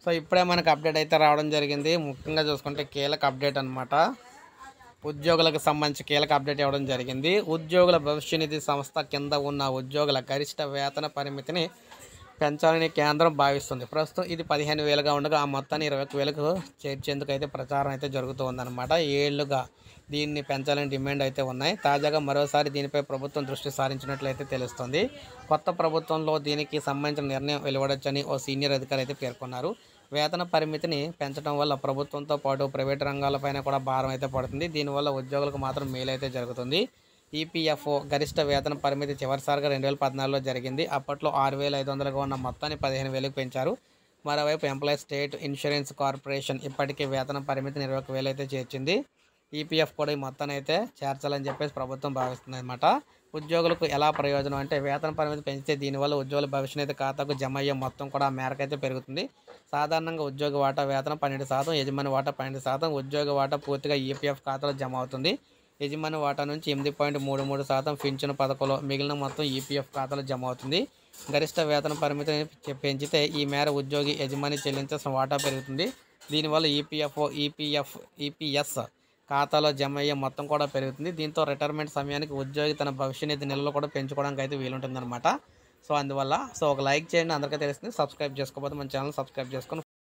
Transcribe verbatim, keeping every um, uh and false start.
So ఇప్పుడే మనకు update అయితే రావడం జరిగింది. ముఖ్యంగా చూసుకుంటే కీలక అప్డేట్ అనమాట. ఉద్యోగులకు సంబంధించి కీలక అప్డేట్ ఇవ్వడం జరిగింది. ఉద్యోగుల భవిష్య నిధి సంస్థ కింద ఉన్న ఉద్యోగుల గరిష్ట వేతన పరిమితిని పెంచాలని కేంద్రం భావిస్తుంది. ప్రస్తుతం ఇది పదిహేను వేలుగా ఉండగా ఆ మొత్తాన్ని ఇరవై ఒక్క వేలకు చేర్చేందుకు అయితే ప్రచారం అయితే జరుగుతూ ఉందన్నమాట. ఏళ్లుగా దీన్ని పెంచాలని డిమాండ్ అయితే ఉన్నాయి. తాజాగా మరోసారి దీనిపై ప్రభుత్వం దృష్టి సారించినట్లయితే తెలుస్తుంది. కొత్త ప్రభుత్వంలో దీనికి సంబంధించిన నిర్ణయం వెలువడొచ్చని ఓ సీనియర్ అధికారి అయితే పేర్కొన్నారు. వేతన పరిమితిని పెంచడం వల్ల ప్రభుత్వంతో పాటు ప్రైవేటు రంగాలపైన కూడా భారం అయితే పడుతుంది. దీనివల్ల ఉద్యోగులకు మాత్రం మేలైతే జరుగుతుంది. ఈపీఎఫ్ఓ గరిష్ట వేతన పరిమితి చివరిసారిగా రెండు వేల పద్నాలుగులో జరిగింది. అప్పట్లో ఆరు వేల ఐదు వందలుగా ఉన్న మొత్తాన్ని పదిహేను వేలకు పెంచారు. మరోవైపు ఎంప్లాయీ స్టేట్ ఇన్సూరెన్స్ కార్పొరేషన్ ఇప్పటికే వేతన పరిమితిని ఇరవై ఒక్క వేలు అయితే చేర్చింది. ఈపీఎఫ్ కూడా ఈ మొత్తాన్ని అయితే చేర్చాలని చెప్పేసి ప్రభుత్వం భావిస్తుంది అనమాట. ఉద్యోగులకు ఎలా ప్రయోజనం అంటే వేతన పరిమితి పెంచితే దీనివల్ల ఉద్యోగుల భవిష్యనిధి ఖాతాకు జమ అయ్యే మొత్తం కూడా ఆ మేరకైతే పెరుగుతుంది. సాధారణంగా ఉద్యోగి వాటా వేతనం పన్నెండు శాతం, యజమాని వాటా పన్నెండు శాతం, ఉద్యోగి వాటా పూర్తిగా ఈపీఎఫ్ ఖాతాలో జమ అవుతుంది. యజమాని వాటా నుంచి ఎనిమిది పాయింట్ మూడు మూడు శాతం పింఛను పథకంలో, మిగిలిన మొత్తం ఈపీఎఫ్ ఖాతాలో జమ అవుతుంది. గరిష్ట వేతన పరిమితిని పెంచితే ఈ మేర ఉద్యోగి యజమాని చెల్లించాల్సిన వాటా పెరుగుతుంది. దీనివల్ల ఈపీఎఫ్ఓ ఈపీఎఫ్ ఈపీఎస్ ఖాతాలో జమ అయ్యే మొత్తం కూడా పెరుగుతుంది. దీంతో రిటైర్మెంట్ సమయానికి ఉద్యోగి తన భవిష్య నిధి నిల్వలు కూడా పెంచుకోవడానికి అయితే వీలుంటుందన్నమాట. సో అందువల్ల సో ఒక లైక్ చేయండి, అందరికీ తెలుస్తుంది. సబ్స్క్రైబ్ చేసుకోకపోతే మన ఛానల్ సబ్స్క్రైబ్ చేసుకొని